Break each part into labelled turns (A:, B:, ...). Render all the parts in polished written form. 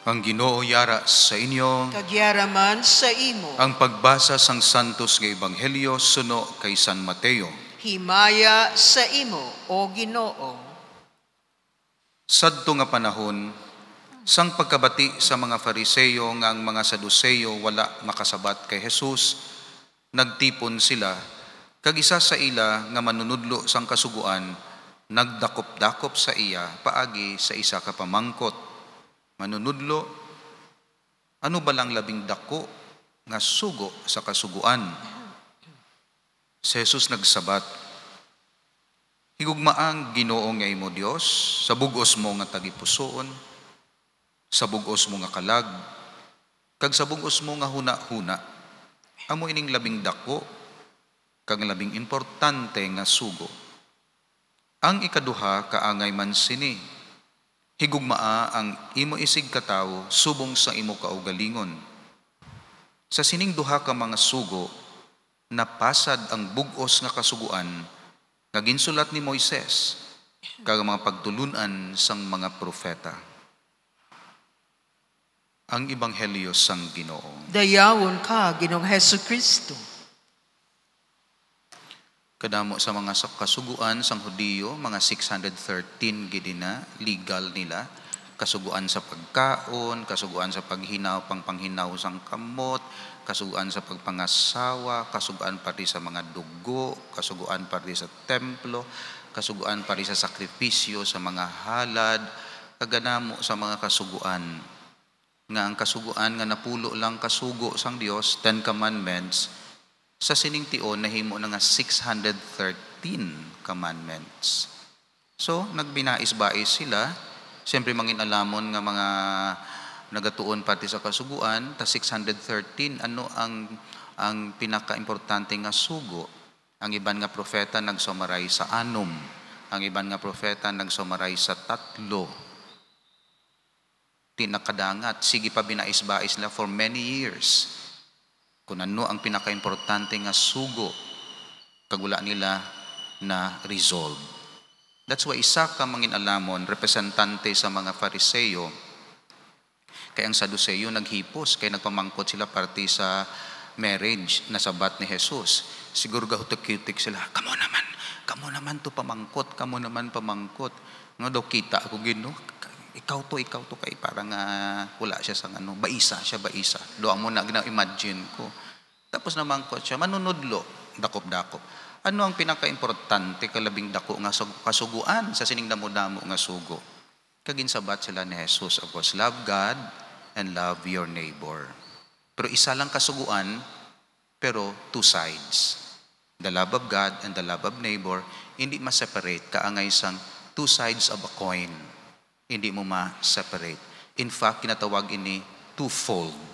A: Ang Ginoo yara sa inyo.
B: Kagyaraman sa imo.
A: Ang pagbasa sang Santos nga Ebanghelyo suno kay San Mateo.
B: Himaya sa imo, o Ginoo.
A: Sadto nga panahon, sang pagkabati sa mga Fariseyo nga ang mga Saduseyo wala makasabat kay Jesus, nagtipon sila, kag isa sa ila nga manunudlo sang kasuguan, nagdakop-dakop sa iya paagi sa isa ka pamangkot. Manunudlo, ano ba lang labing dako nga sugo sa kasuguan? Si Jesus nagsabat, higugmaang Ginoo nga imo Dios, sa bugos mo nga tagipusoon, sa bugos mo nga kalag, kag sa bugos mo nga huna-huna, amo ining labing dako, kag labing importante nga sugo. Ang ikaduha kaangay man sini, higugmaa ang imo isig katawo subong sa imo kaugalingon. Sa sining duha ka mga sugo, napasad ang bugos nga kasuguan nga ginsulat ni Moises kag mga pagtulunan sang mga propeta. Ang Ebanghelyo sang Ginoo.
B: Dayawon ka, Ginoong Hesukristo.
A: Kadamo sa mga kasuguan sang Hudiyo, mga 613 gidina, legal nila. Kasuguan sa pagkaon, kasuguan sa panghinaw sang kamot, kasuguan sa pagpangasawa, kasuguan pati sa mga dugo, kasuguan pati sa templo, kasuguan pati sa sakripisyo sa mga halad, kaganamo sa mga kasuguan. Nga ang kasuguan nga napulo lang kasugo sang Dios, 10 Commandments, sa sining tion nahimo na nga 613 commandments. So, nagbinais-bais sila. Siyempre manginalamon nga mga nagatuon pati sa kasuguan, ta 613 ano ang pinaka-importante nga sugo. Ang iban nga propeta nag-summarize sa 6. Ang iban nga propeta nag-summarize sa 3. Tinakadangat, sige pa binais-bais nila for many years. Kung ano ang pinaka-importante nga sugo, kagula nila na resolve. That's why isa ka manginalamon, representante sa mga Fariseyo, kaya ang Saduseyo naghipos, kaya nagpamangkot sila parte sa marriage na sabat ni Jesus. Siguro gahutok-kitik sila, kamo naman to pamangkot, kamo naman pamangkot. Nga daw kita ako Ginoo, ikaw to kay parang wala siya sa baisa. Doon mo na imagine ko. Tapos naman ko siya, manunudlo, dakop-dakop. Ano ang pinaka-importante kalabing dako nga kasuguan sa sining damo-damo nga sugo? Kaginsabat sila ni Jesus, of course, love God and love your neighbor. Pero isa lang kasuguan, pero two sides. The love of God and the love of neighbor, hindi ma-separate, kaangay sang two sides of a coin. Hindi mo ma-separate. In fact, kinatawag ini twofold.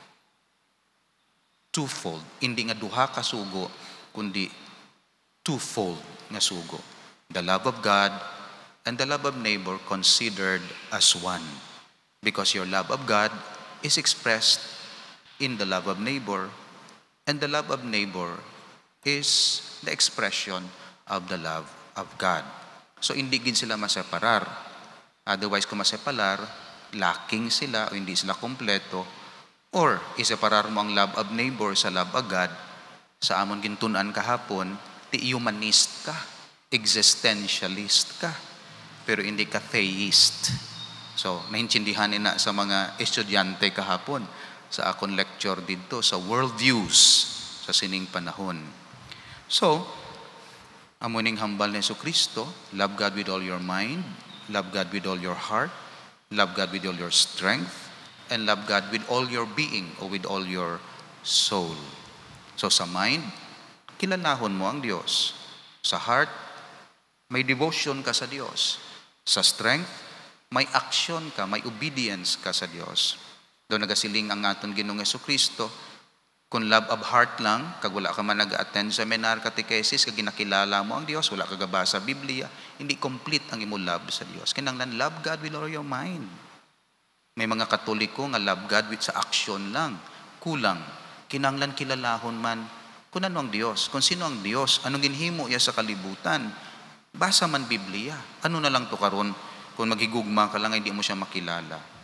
A: Twofold. Hindi nga duha ka sugo, kundi twofold nga sugo. The love of God and the love of neighbor considered as one. Because your love of God is expressed in the love of neighbor, and the love of neighbor is the expression of the love of God. So, hindi gin sila maseparar. Otherwise, kung maseparar, lacking sila o hindi sila kompleto, or iseparar mo ang love of neighbor sa love of God, sa amon gintunan kahapon, humanist ka, existentialist ka, pero hindi ka theist. So, naintindihan na sa mga estudyante kahapon sa akong lecture dito sa worldviews sa sining panahon. So, amuning hambal ni Jesucristo, love God with all your mind, love God with all your heart, love God with all your strength, and love God with all your being or with all your soul. So sa mind, kilalahon mo ang Diyos. Sa heart, may devotion ka sa Diyos. Sa strength, may action ka, may obedience ka sa Diyos. Doon nagasiling ang aton Ginoong Jesucristo, kung love of heart lang, kag wala ka man nag-attend seminar, catechesis, kag ginakilala mo ang Diyos, wala ka gabasa Biblia, hindi complete ang imo love sa Diyos. Kinanglan, love God with all your mind. May mga Katoliko nga love God with sa action lang. Kulang. Kinanglan kilalahon man kung ano ang Diyos, kung sino ang Diyos, anong ginhimo iya sa kalibutan. Basa man Biblia. Ano na lang to karon kung maghigugma ka lang, hindi mo siya makilala.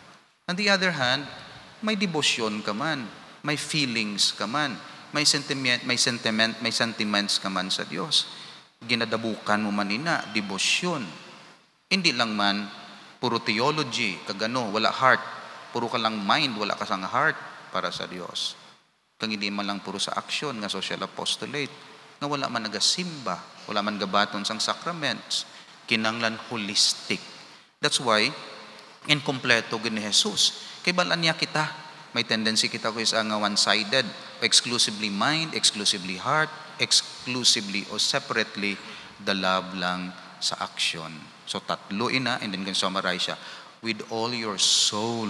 A: On the other hand, may debosyon ka man, may feelings ka man, may sentiments ka man sa Diyos. Ginadabukan mo man ina, debosyon. Hindi lang man puro theology, kagano, wala heart. Puro ka lang mind, wala ka sang heart para sa Diyos. Kang hindi man lang puro sa aksyon nga social apostolate, nga wala man nagasimba, wala man gabaton sang sacraments, kinanglan holistic. That's why inkompleto gid ni Jesus. Kay balaan niya kita, may tendency kita ko isa nga one-sided, exclusively mind, exclusively heart, exclusively or separately the love lang sa action. So tatlo ina, and then can summarize siya, with all your soul,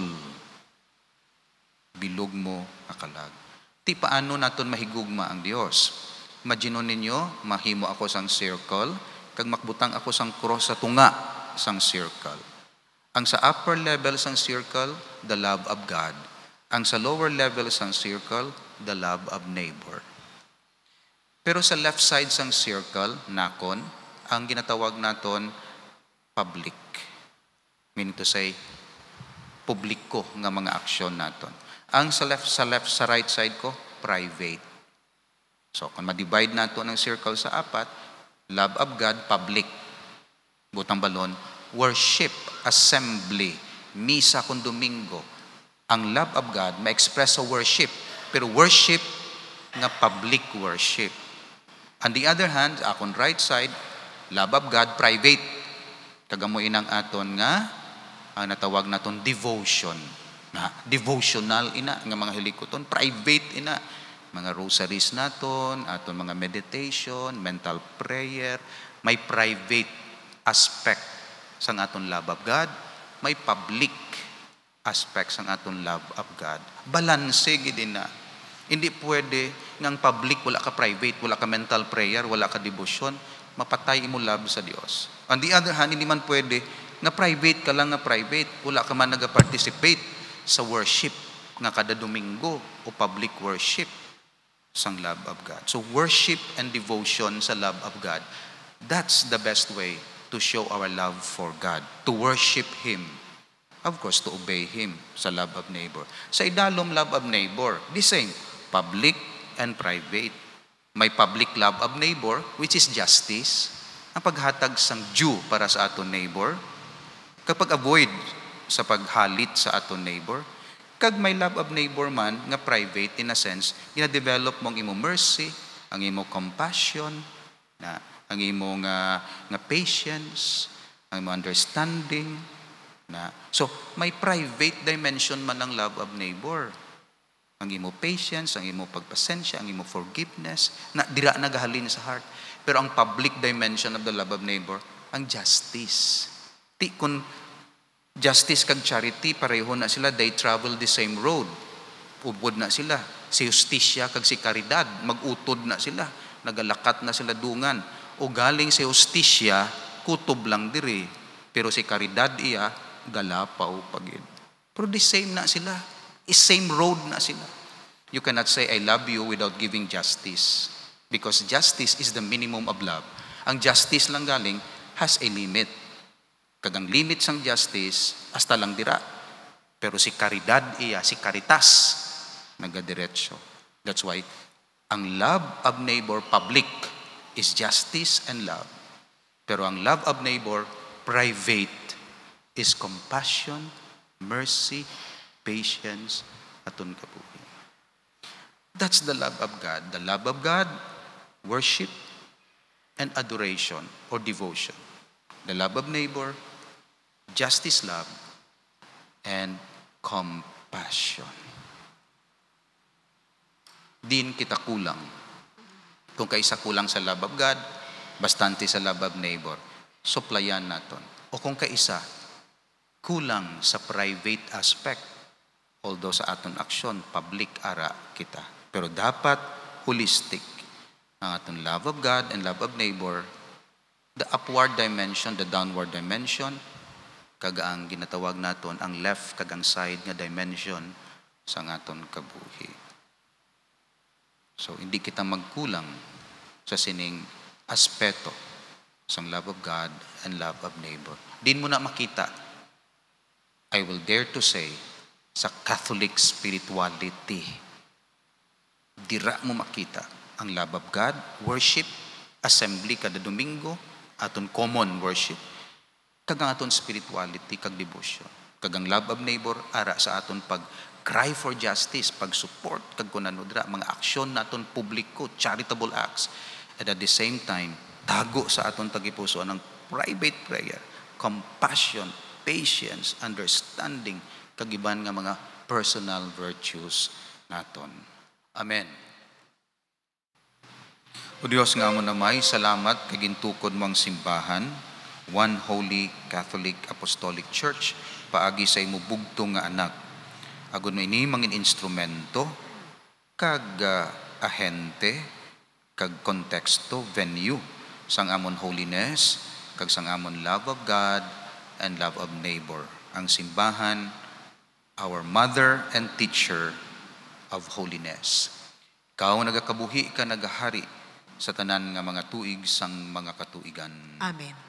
A: bilog mo akalag. Ti paano naton mahigugma ang Dios? Imagine ninyo, mahimo ako sang circle, kag makbutang ako sang cross sa tunga sang circle. Ang sa upper level sang circle, the love of God. Ang sa lower level sang circle, the love of neighbor. Pero sa left side sang circle, nakon, ang ginatawag naton public. Meaning to say, publiko nga mga aksyon naton. Ang sa right side ko, private. So, kung ma-divide nato ng circle sa apat, love of God, public. Butang balon, worship, assembly, misa kung Domingo. Ang love of God, ma-express sa worship. Pero worship nga public worship. On the other hand, akong right side, love of God, private. Kagamoy inang aton nga, ang natawag naton devotion. Devotional ina, nga mga hilikoton, private ina. Mga rosaries naton, aton mga meditation, mental prayer, may private aspect sang aton love of God, may public aspect sang aton love of God. Balanse gid na. Hindi pwede ngang public wala ka private, wala ka mental prayer, wala ka devotion, mapatay imo love sa Dios. On the other hand, hindi man pwede nga private ka lang nga private, wala ka man naga-participate sa worship nga kada Domingo o public worship sang love of God. So worship and devotion sa love of God, that's the best way to show our love for God, to worship Him, of course, to obey Him sa love of neighbor. Sa idalom love of neighbor, the same, public and private. May public love of neighbor, which is justice, ang paghatag sang due para sa aton neighbor, kapag avoid sa paghalit sa aton neighbor, kag may love of neighbor man, nga private, in a sense, gina-develop mong imo mercy, ang imo compassion, ang imo nga patience, ang imo understanding. So, may private dimension man ang love of neighbor. Ang imo patience, ang imo pagpasensya, ang imo forgiveness, na dira nagahalin sa heart. Pero ang public dimension of the love of neighbor, ang justice. Ti kun justice kag charity, pareho na sila, they travel the same road. Ubod na sila. Si justisya kag si karidad, mag-utod na sila. Nagalakat na sila dungan. O galing si justisya, kutob lang diri. Pero si karidad iya, galapaw pagid. Pero the same na sila. Same road na sila. You cannot say, I love you without giving justice. Because justice is the minimum of love. Ang justice lang galing has a limit. Kagang limit sang justice, hasta lang dira. Pero si karidad iya, si karitas, nagadiretso. That's why, ang love of neighbor, public, is justice and love. Pero ang love of neighbor, private, is compassion, mercy, patience, aton kabuhi. That's the love of God. The love of God, worship, and adoration or devotion. The love of neighbor, justice love, and compassion. Din kita kulang. Kung kaisa kulang sa love of God, bastante sa love of neighbor, suplayan naton. O kung kaisa, kulang sa private aspect, although sa aton aksyon, public ara kita. Pero dapat holistic ang aton love of God and love of neighbor, the upward dimension, the downward dimension, kag ang ginatawag naton ang left kag ang side nga dimension sa aton kabuhi. So, hindi kita magkulang sa sining aspeto sa love of God and love of neighbor. Din mo na makita, I will dare to say, sa Catholic spirituality. Dira mo makita ang love of God, worship, assembly kada Domingo, aton common worship, kag ang aton spirituality kag devotion, kag ang love of neighbor ara sa aton pag cry for justice, pag support kag kunanudra mga aksyon naton publiko, charitable acts, and at the same time tago sa aton tagipuso ang private prayer, compassion, patience, understanding, kag iban nga mga personal virtues naton. Amen. O Diyos nga mo na may salamat kag gintukod mo ang simbahan, one holy Catholic Apostolic Church, paagi sa imo bugtong nga anak. Agon mo ini mangin instrumento kag ahente kag konteksto, venue sang amon holiness kag sang amon love of God and love of neighbor. Ang simbahan, our mother and teacher of holiness. Ikaw nagakabuhi ka nagahari sa tanan nga mga tuig sang mga katuigan.
B: Amen.